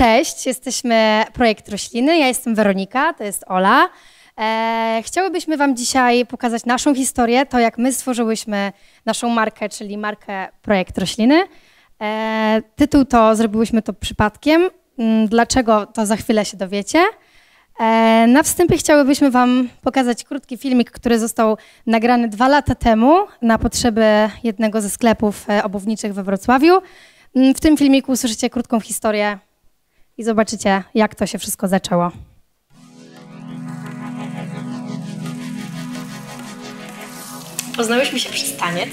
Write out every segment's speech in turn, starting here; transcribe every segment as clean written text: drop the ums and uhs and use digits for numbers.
Cześć, jesteśmy Projekt Rośliny, ja jestem Weronika, to jest Ola. Chciałybyśmy Wam dzisiaj pokazać naszą historię, to jak my stworzyłyśmy naszą markę, czyli markę Projekt Rośliny. Tytuł to zrobiłyśmy to przypadkiem, dlaczego to za chwilę się dowiecie. Na wstępie chciałybyśmy Wam pokazać krótki filmik, który został nagrany 2 lata temu na potrzeby jednego ze sklepów obuwniczych we Wrocławiu. W tym filmiku usłyszycie krótką historię i zobaczycie, jak to się wszystko zaczęło. Poznałyśmy się przez taniec,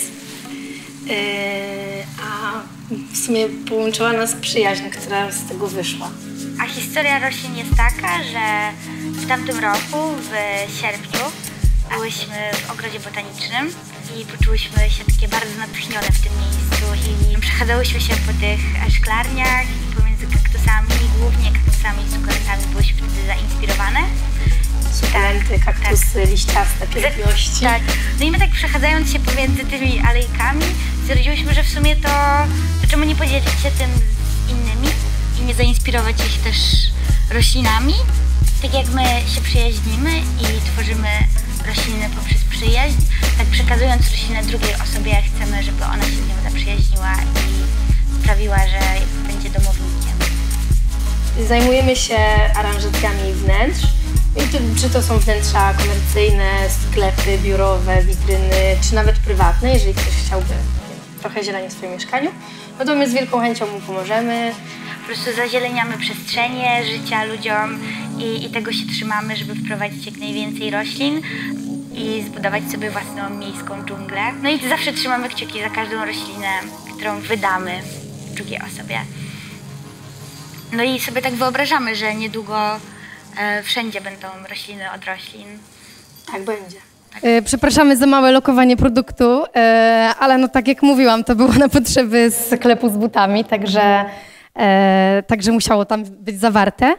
a w sumie połączyła nas przyjaźń, która z tego wyszła. A historia roślin jest taka, że w tamtym roku, w sierpniu, byłyśmy w ogrodzie botanicznym i poczułyśmy się takie bardzo natchnione w tym miejscu i przechadzałyśmy się po tych szklarniach i pomiędzy kaktusami, głównie kaktusami i sukulentami byłyśmy wtedy zainspirowane. Sukulenty, kaktusy, liściaste, piękności. Tak. No i my tak przechadzając się pomiędzy tymi alejkami stwierdziłyśmy, że w sumie to czemu nie podzielić się tym z innymi i nie zainspirować ich też roślinami. Tak jak my się przyjaźnimy i tworzymy rośliny poprzez przyjaźń, tak przekazując roślinę drugiej osobie, chcemy, żeby ona się z nią zaprzyjaźniła i sprawiła, że będzie domownikiem. Zajmujemy się aranżacjami wnętrz. I czy to są wnętrza komercyjne, sklepy biurowe, witryny, czy nawet prywatne, jeżeli ktoś chciałby trochę zieleni w swoim mieszkaniu, no to my z wielką chęcią mu pomożemy. Po prostu zazieleniamy przestrzenie życia ludziom i tego się trzymamy, żeby wprowadzić jak najwięcej roślin i zbudować sobie własną miejską dżunglę. No i zawsze trzymamy kciuki za każdą roślinę, którą wydamy drugiej osobie. No i sobie tak wyobrażamy, że niedługo wszędzie będą rośliny od roślin. Tak będzie. Przepraszamy za małe lokowanie produktu, ale no tak jak mówiłam, to było na potrzeby sklepu z butami, także musiało tam być zawarte.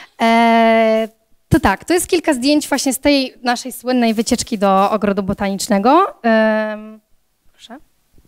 To tak, to jest kilka zdjęć właśnie z tej naszej słynnej wycieczki do ogrodu botanicznego. Proszę.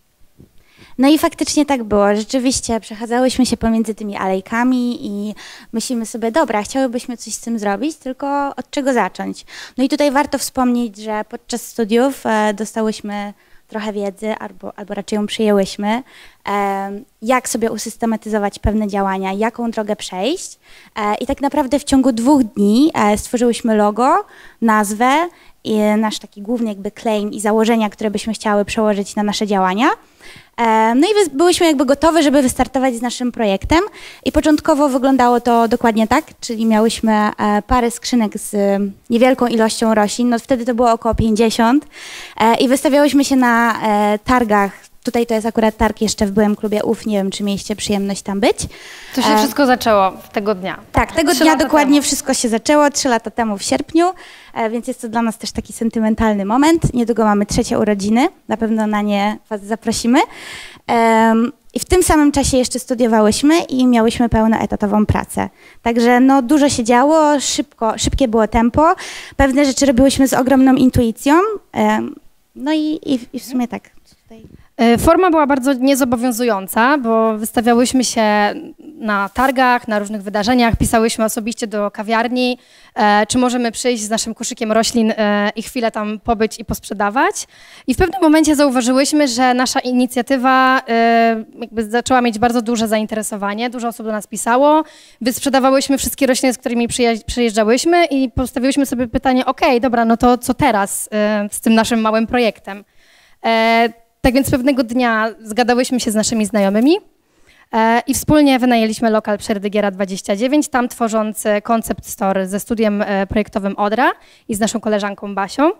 No i faktycznie tak było. Rzeczywiście przechadzałyśmy się pomiędzy tymi alejkami i myślimy sobie, dobra, chciałybyśmy coś z tym zrobić, tylko od czego zacząć? No i tutaj warto wspomnieć, że podczas studiów dostałyśmy trochę wiedzy, albo raczej ją przyjęłyśmy, jak sobie usystematyzować pewne działania, jaką drogę przejść. I tak naprawdę w ciągu 2 dni stworzyłyśmy logo, nazwę i nasz taki główny jakby claim i założenia, które byśmy chciały przełożyć na nasze działania. No i byłyśmy jakby gotowe, żeby wystartować z naszym projektem i początkowo wyglądało to dokładnie tak, czyli miałyśmy parę skrzynek z niewielką ilością roślin, no wtedy to było około 50 i wystawiałyśmy się na targach. Tutaj to jest akurat targ jeszcze w byłym klubie UF, nie wiem, czy mieliście przyjemność tam być. To się wszystko zaczęło tego dnia. Tak, tego dnia dokładnie wszystko się zaczęło, 3 lata temu w sierpniu, więc jest to dla nas też taki sentymentalny moment. Niedługo mamy 3. urodziny, na pewno na nie Was zaprosimy. I w tym samym czasie jeszcze studiowałyśmy i miałyśmy pełnoetatową pracę. Także no, dużo się działo, szybkie było tempo, pewne rzeczy robiłyśmy z ogromną intuicją, no i w sumie tak. Tutaj. Forma była bardzo niezobowiązująca, bo wystawiałyśmy się na targach, na różnych wydarzeniach, pisałyśmy osobiście do kawiarni, czy możemy przyjść z naszym koszykiem roślin i chwilę tam pobyć i posprzedawać. I w pewnym momencie zauważyłyśmy, że nasza inicjatywa jakby zaczęła mieć bardzo duże zainteresowanie, dużo osób do nas pisało, wysprzedawałyśmy wszystkie rośliny, z którymi przyjeżdżałyśmy i postawiłyśmy sobie pytanie, okej, dobra, no to co teraz z tym naszym małym projektem? Tak więc pewnego dnia zgadałyśmy się z naszymi znajomymi i wspólnie wynajęliśmy lokal przy Rydygiera 29, tam tworząc concept store ze studiem projektowym Odra i z naszą koleżanką Basią.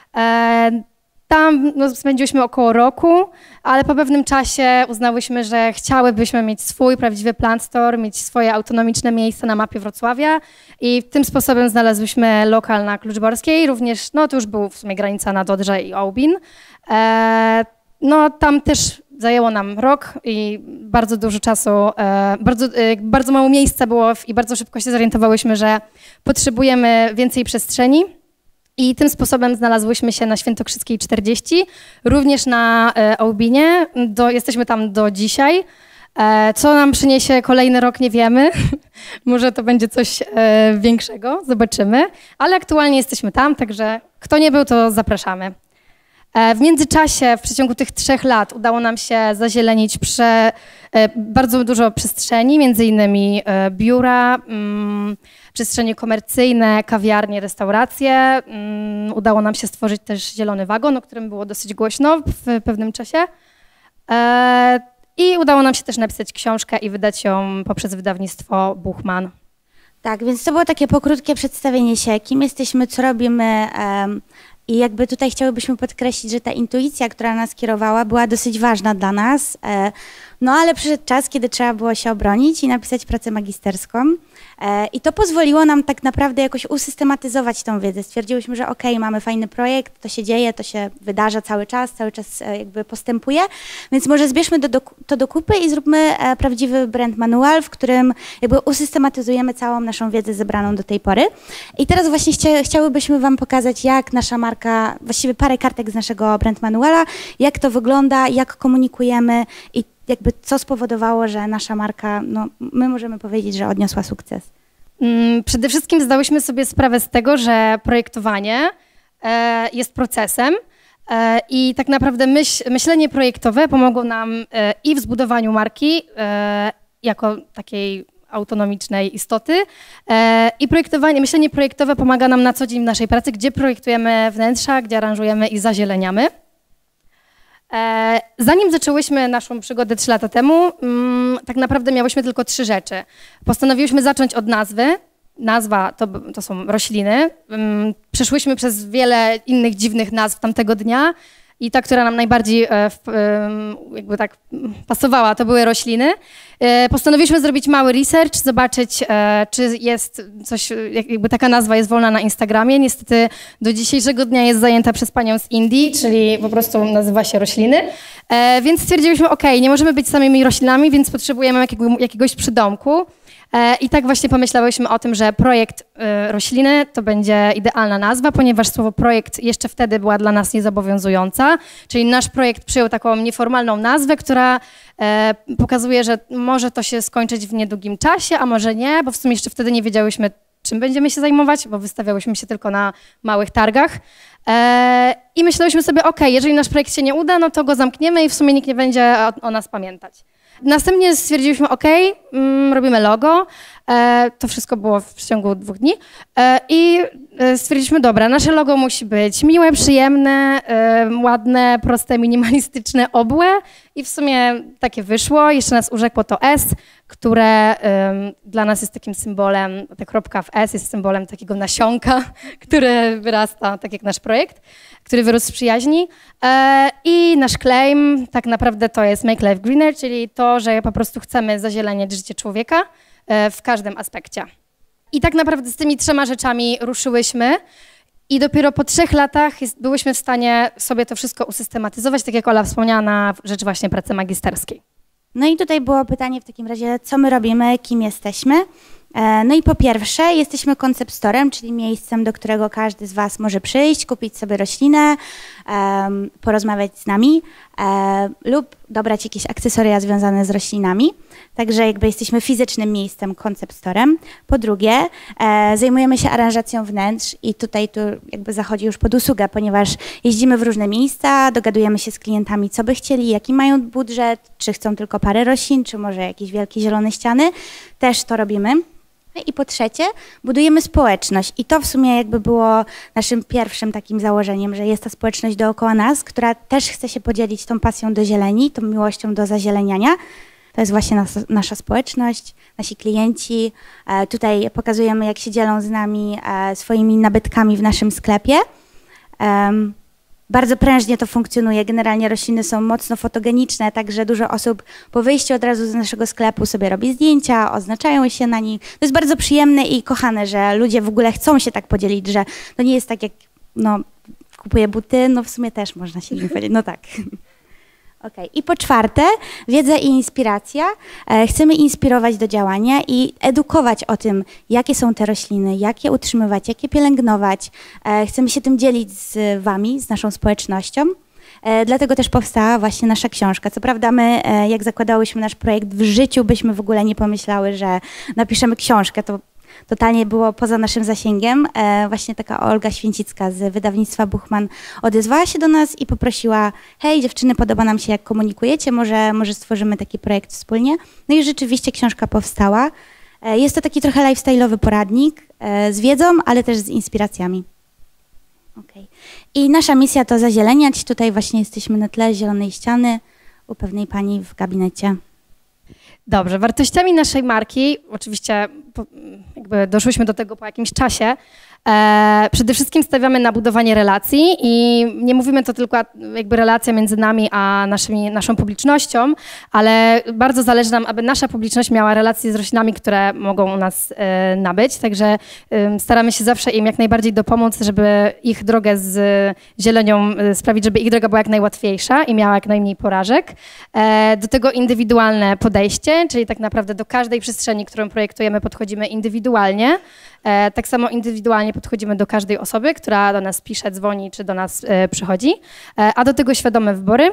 Tam spędziłyśmy około roku, ale po pewnym czasie uznałyśmy, że chciałybyśmy mieć swój prawdziwy plant store, mieć swoje autonomiczne miejsce na mapie Wrocławia i tym sposobem znalazłyśmy lokal na Kluczborskiej, również, no to już był w sumie granica na Dodrze i Ołbin. No tam też zajęło nam rok i bardzo dużo czasu, bardzo mało miejsca było i bardzo szybko się zorientowałyśmy, że potrzebujemy więcej przestrzeni. I tym sposobem znalazłyśmy się na Świętokrzyskiej 40, również na Ołbinie. Jesteśmy tam do dzisiaj. Co nam przyniesie kolejny rok, nie wiemy. Może to będzie coś większego, zobaczymy. Ale aktualnie jesteśmy tam, także kto nie był, to zapraszamy. W międzyczasie, w przeciągu tych 3 lat udało nam się zazielenić bardzo dużo przestrzeni, między innymi biura, przestrzenie komercyjne, kawiarnie, restauracje. Udało nam się stworzyć też zielony wagon, o którym było dosyć głośno w pewnym czasie. I udało nam się też napisać książkę i wydać ją poprzez wydawnictwo Buchman. Tak, więc to było takie pokrótkie przedstawienie się, kim jesteśmy, co robimy. I jakby tutaj chciałybyśmy podkreślić, że ta intuicja, która nas kierowała, była dosyć ważna dla nas. No ale przyszedł czas, kiedy trzeba było się obronić i napisać pracę magisterską. I to pozwoliło nam tak naprawdę jakoś usystematyzować tą wiedzę. Stwierdziłyśmy, że okej, mamy fajny projekt, to się dzieje, to się wydarza cały czas jakby postępuje, więc może zbierzmy to do kupy i zróbmy prawdziwy brand manual, w którym jakby usystematyzujemy całą naszą wiedzę zebraną do tej pory. I teraz właśnie chciałybyśmy wam pokazać, jak nasza marka, właściwie parę kartek z naszego brand manuala, jak to wygląda, jak komunikujemy i jakby co spowodowało, że nasza marka, no my możemy powiedzieć, że odniosła sukces. Przede wszystkim zdałyśmy sobie sprawę z tego, że projektowanie jest procesem i tak naprawdę myślenie projektowe pomogło nam i w zbudowaniu marki jako takiej autonomicznej istoty i myślenie projektowe pomaga nam na co dzień w naszej pracy, gdzie projektujemy wnętrza, gdzie aranżujemy i zazieleniamy. Zanim zaczęłyśmy naszą przygodę 3 lata temu, tak naprawdę miałyśmy tylko 3 rzeczy. Postanowiłyśmy zacząć od nazwy. Nazwa to są rośliny. Przeszłyśmy przez wiele innych dziwnych nazw tamtego dnia i ta, która nam najbardziej jakby tak pasowała, to były rośliny. Postanowiliśmy zrobić mały research, zobaczyć, czy jest coś, jakby taka nazwa jest wolna na Instagramie. Niestety do dzisiejszego dnia jest zajęta przez panią z Indii, czyli po prostu nazywa się rośliny. Więc stwierdziliśmy, nie możemy być samymi roślinami, więc potrzebujemy jakiegoś przydomku. I tak właśnie pomyślałyśmy o tym, że projekt rośliny to będzie idealna nazwa, ponieważ słowo projekt jeszcze wtedy była dla nas niezobowiązująca, czyli nasz projekt przyjął taką nieformalną nazwę, która pokazuje, że może to się skończyć w niedługim czasie, a może nie, bo w sumie jeszcze wtedy nie wiedziałyśmy, czym będziemy się zajmować, bo wystawiałyśmy się tylko na małych targach. I myślałyśmy sobie, jeżeli nasz projekt się nie uda, no to go zamkniemy i w sumie nikt nie będzie o nas pamiętać. Następnie stwierdziliśmy, robimy logo. To wszystko było w przeciągu 2 dni. I stwierdziliśmy, dobra, nasze logo musi być miłe, przyjemne, ładne, proste, minimalistyczne, obłe. I w sumie takie wyszło. Jeszcze nas urzekło to S, które dla nas jest takim symbolem, ta kropka w S jest symbolem takiego nasionka, które wyrasta, tak jak nasz projekt, który wyrósł z przyjaźni. I nasz claim tak naprawdę to jest Make Life Greener, czyli to, że po prostu chcemy zazieleniać życie człowieka w każdym aspekcie. I tak naprawdę z tymi 3 rzeczami ruszyłyśmy i dopiero po 3 latach byłyśmy w stanie sobie to wszystko usystematyzować, tak jak Ola wspomniała, na rzecz właśnie pracy magisterskiej. No i tutaj było pytanie w takim razie, co my robimy, kim jesteśmy. No i po pierwsze jesteśmy concept storem, czyli miejscem, do którego każdy z was może przyjść, kupić sobie roślinę, porozmawiać z nami lub dobrać jakieś akcesoria związane z roślinami. Także jakby jesteśmy fizycznym miejscem, concept storem. Po drugie, zajmujemy się aranżacją wnętrz i tutaj tu jakby zachodzi już pod usługę, ponieważ jeździmy w różne miejsca, dogadujemy się z klientami, co by chcieli, jaki mają budżet, czy chcą tylko parę roślin, czy może jakieś wielkie zielone ściany. Też to robimy. I po trzecie, budujemy społeczność i to w sumie jakby było naszym pierwszym takim założeniem, że jest ta społeczność dookoła nas, która też chce się podzielić tą pasją do zieleni, tą miłością do zazieleniania. To jest właśnie nasza społeczność, nasi klienci. Tutaj pokazujemy, jak się dzielą z nami swoimi nabytkami w naszym sklepie. Bardzo prężnie to funkcjonuje. Generalnie rośliny są mocno fotogeniczne, także dużo osób po wyjściu od razu z naszego sklepu sobie robi zdjęcia, oznaczają się na nich. To jest bardzo przyjemne i kochane, że ludzie w ogóle chcą się tak podzielić, że to nie jest tak jak, kupuję buty, w sumie też można się nim podzielić, tak. I po czwarte, wiedza i inspiracja. Chcemy inspirować do działania i edukować o tym, jakie są te rośliny, jak je utrzymywać, jak je pielęgnować. Chcemy się tym dzielić z wami, z naszą społecznością. Dlatego też powstała właśnie nasza książka. Co prawda my, jak zakładałyśmy nasz projekt, w życiu byśmy w ogóle nie pomyślały, że napiszemy książkę. To totalnie było poza naszym zasięgiem. Właśnie taka Olga Święcicka z wydawnictwa Buchman odezwała się do nas i poprosiła: hej dziewczyny, podoba nam się jak komunikujecie, może stworzymy taki projekt wspólnie. No i rzeczywiście książka powstała. Jest to taki trochę lifestyle'owy poradnik z wiedzą, ale też z inspiracjami. Okay. I nasza misja to zazieleniać. Tutaj właśnie jesteśmy na tle zielonej ściany u pewnej pani w gabinecie. Dobrze, wartościami naszej marki, oczywiście jakby doszłyśmy do tego po jakimś czasie, przede wszystkim stawiamy na budowanie relacji i nie mówimy to tylko jakby relacja między nami a naszą publicznością, ale bardzo zależy nam, aby nasza publiczność miała relacje z roślinami, które mogą u nas nabyć, także staramy się zawsze im jak najbardziej dopomóc, żeby ich drogę z zielenią sprawić, żeby ich droga była jak najłatwiejsza i miała jak najmniej porażek. Do tego indywidualne podejście, czyli tak naprawdę do każdej przestrzeni, którą projektujemy, podchodzimy indywidualnie. Tak samo indywidualnie podchodzimy do każdej osoby, która do nas pisze, dzwoni czy do nas przychodzi, a do tego świadome wybory.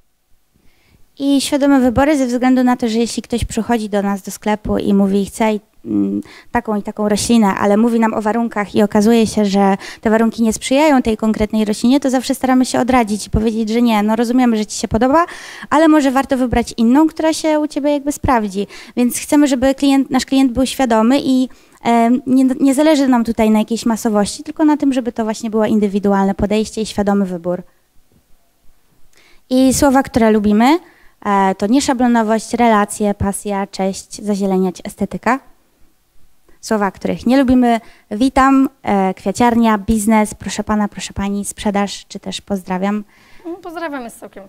I świadome wybory ze względu na to, że jeśli ktoś przychodzi do nas do sklepu i mówi: chcę taką i taką roślinę, ale mówi nam o warunkach i okazuje się, że te warunki nie sprzyjają tej konkretnej roślinie, to zawsze staramy się odradzić i powiedzieć, że nie, no rozumiemy, że ci się podoba, ale może warto wybrać inną, która się u ciebie jakby sprawdzi. Więc chcemy, żeby nasz klient był świadomy i nie zależy nam tutaj na jakiejś masowości, tylko na tym, żeby to właśnie było indywidualne podejście i świadomy wybór. I słowa, które lubimy, to nieszablonowość, relacje, pasja, cześć, zazieleniać, estetyka. Słowa, których nie lubimy: witam, kwiaciarnia, biznes, proszę pana, proszę pani, sprzedaż, czy też pozdrawiam. Pozdrawiam jest całkiem.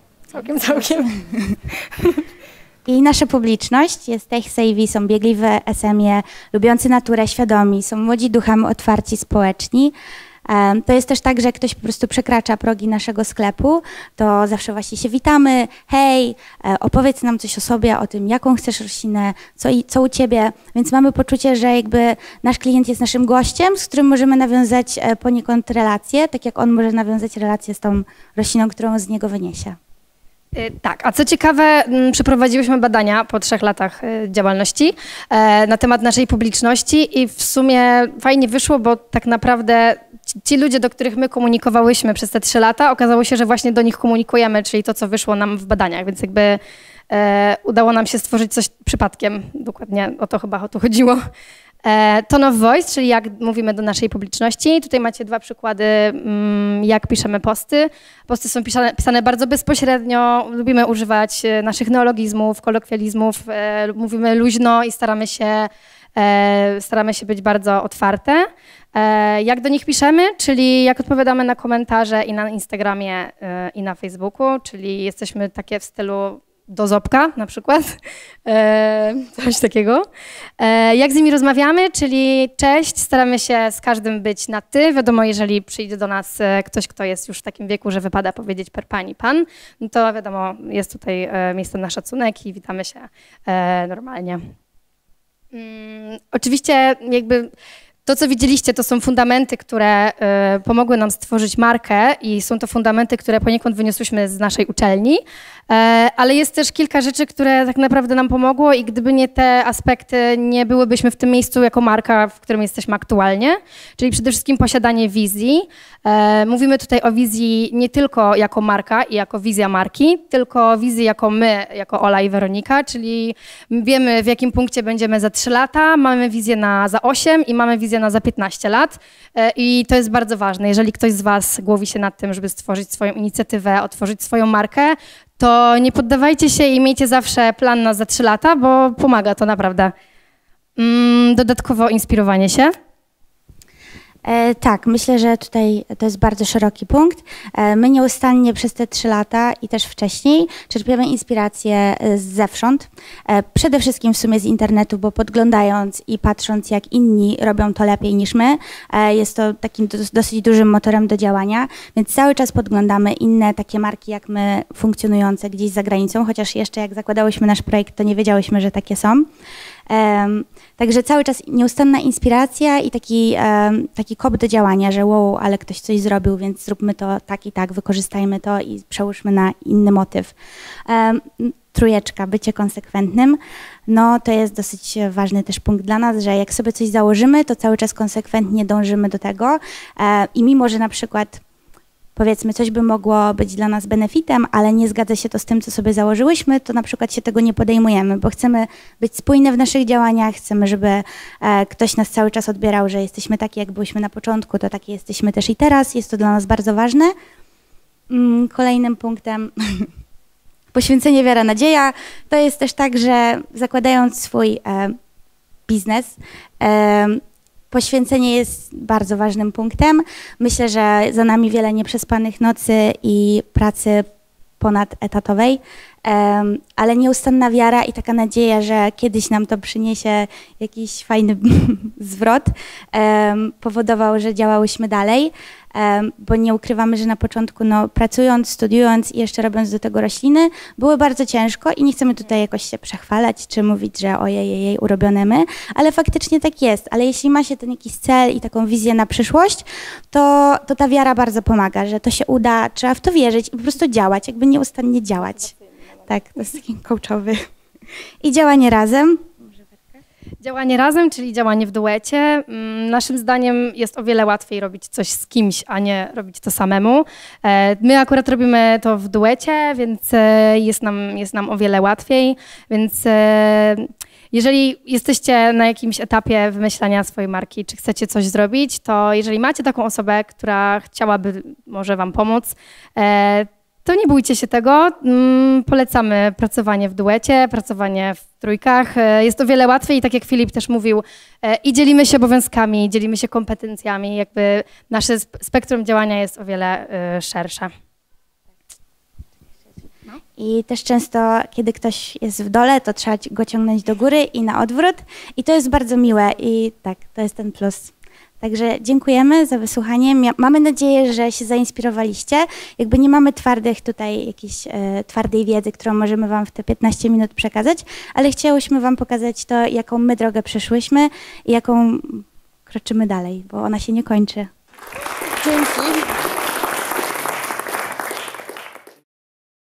I nasza publiczność jest tech savvy, są biegliwe SME, lubiący naturę, świadomi, są młodzi duchami, otwarci, społeczni. To jest też tak, że jak ktoś po prostu przekracza progi naszego sklepu, to zawsze właśnie się witamy: hej, opowiedz nam coś o sobie, o tym, jaką chcesz roślinę, co u ciebie. Więc mamy poczucie, że jakby nasz klient jest naszym gościem, z którym możemy nawiązać poniekąd relacje, tak jak on może nawiązać relacje z tą rośliną, którą z niego wyniesie. Tak, a co ciekawe, przeprowadziłyśmy badania po 3 latach działalności na temat naszej publiczności i w sumie fajnie wyszło, bo tak naprawdę ci ludzie, do których my komunikowałyśmy przez te 3 lata, okazało się, że właśnie do nich komunikujemy, czyli to, co wyszło nam w badaniach, więc jakby udało nam się stworzyć coś przypadkiem. Dokładnie o to chyba chodziło. Tone of voice, czyli jak mówimy do naszej publiczności. Tutaj macie 2 przykłady, jak piszemy posty. Posty są pisane bardzo bezpośrednio, lubimy używać naszych neologizmów, kolokwializmów, mówimy luźno i staramy się być bardzo otwarte. Jak do nich piszemy, czyli jak odpowiadamy na komentarze i na Instagramie, i na Facebooku, czyli jesteśmy takie w stylu do Zopka na przykład, coś takiego. Jak z nimi rozmawiamy, czyli cześć, staramy się z każdym być na ty. Wiadomo, jeżeli przyjdzie do nas ktoś, kto jest już w takim wieku, że wypada powiedzieć per pani, pan, no to wiadomo, jest tutaj miejsce na szacunek i witamy się normalnie. Oczywiście jakby to, co widzieliście, to są fundamenty, które pomogły nam stworzyć markę i są to fundamenty, które poniekąd wyniosłyśmy z naszej uczelni, ale jest też kilka rzeczy, które tak naprawdę nam pomogło i gdyby nie te aspekty, nie byłybyśmy w tym miejscu jako marka, w którym jesteśmy aktualnie, czyli przede wszystkim posiadanie wizji. Mówimy tutaj o wizji nie tylko jako marka i jako wizja marki, tylko wizji jako my, jako Ola i Weronika, czyli wiemy, w jakim punkcie będziemy za 3 lata, mamy wizję za 8 i mamy wizję za 15 lat i to jest bardzo ważne. Jeżeli ktoś z was głowi się nad tym, żeby stworzyć swoją inicjatywę, otworzyć swoją markę, to nie poddawajcie się i miejcie zawsze plan na za 3 lata, bo pomaga to naprawdę. Dodatkowo inspirowanie się. Tak, myślę, że tutaj to jest bardzo szeroki punkt. My nieustannie przez te 3 lata i też wcześniej czerpiemy inspirację zewsząd. Przede wszystkim w sumie z internetu, bo podglądając i patrząc, jak inni robią to lepiej niż my, jest to takim dosyć dużym motorem do działania, więc cały czas podglądamy inne takie marki jak my funkcjonujące gdzieś za granicą, chociaż jeszcze jak zakładałyśmy nasz projekt, to nie wiedziałyśmy, że takie są. Także cały czas nieustanna inspiracja i taki kop do działania, że wow, ale ktoś coś zrobił, więc zróbmy to tak i tak, wykorzystajmy to i przełóżmy na inny motyw. Trójeczka, bycie konsekwentnym, no to jest dosyć ważny też punkt dla nas, że jak sobie coś założymy, to cały czas konsekwentnie dążymy do tego i mimo, że na przykład powiedzmy coś by mogło być dla nas benefitem, ale nie zgadza się to z tym, co sobie założyłyśmy, to na przykład się tego nie podejmujemy, bo chcemy być spójne w naszych działaniach, chcemy, żeby ktoś nas cały czas odbierał, że jesteśmy taki, jak byliśmy na początku, to taki jesteśmy też i teraz, jest to dla nas bardzo ważne. Kolejnym punktem poświęcenie, wiara, nadzieja. To jest też tak, że zakładając swój biznes, poświęcenie jest bardzo ważnym punktem. Myślę, że za nami wiele nieprzespanych nocy i pracy ponadetatowej, ale nieustanna wiara i taka nadzieja, że kiedyś nam to przyniesie jakiś fajny zwrot, powodował, że działałyśmy dalej, bo nie ukrywamy, że na początku pracując, studiując i jeszcze robiąc do tego rośliny, było bardzo ciężko i nie chcemy tutaj jakoś się przechwalać, czy mówić, że ojej, urobione my, ale faktycznie tak jest. Ale jeśli ma się ten jakiś cel i taką wizję na przyszłość, to ta wiara bardzo pomaga, że to się uda, trzeba w to wierzyć i po prostu działać, jakby nieustannie działać. Tak, to jest taki coachowy. I działanie razem. Działanie razem, czyli działanie w duecie. Naszym zdaniem jest o wiele łatwiej robić coś z kimś, a nie robić to samemu. My akurat robimy to w duecie, więc jest nam o wiele łatwiej. Więc jeżeli jesteście na jakimś etapie wymyślania swojej marki, czy chcecie coś zrobić, to jeżeli macie taką osobę, która chciałaby może wam pomóc, to nie bójcie się tego. Polecamy pracowanie w duecie, pracowanie w trójkach. Jest o wiele łatwiej i tak jak Filip też mówił, i dzielimy się obowiązkami, dzielimy się kompetencjami. Jakby nasze spektrum działania jest o wiele szersze. I też często, kiedy ktoś jest w dole, to trzeba go ciągnąć do góry i na odwrót. I to jest bardzo miłe i tak, to jest ten plus. Także dziękujemy za wysłuchanie. Mamy nadzieję, że się zainspirowaliście. Jakby nie mamy jakiejś twardej wiedzy, którą możemy wam w te 15 minut przekazać, ale chciałyśmy wam pokazać to, jaką my drogę przeszłyśmy i jaką kroczymy dalej, bo ona się nie kończy. Dzięki.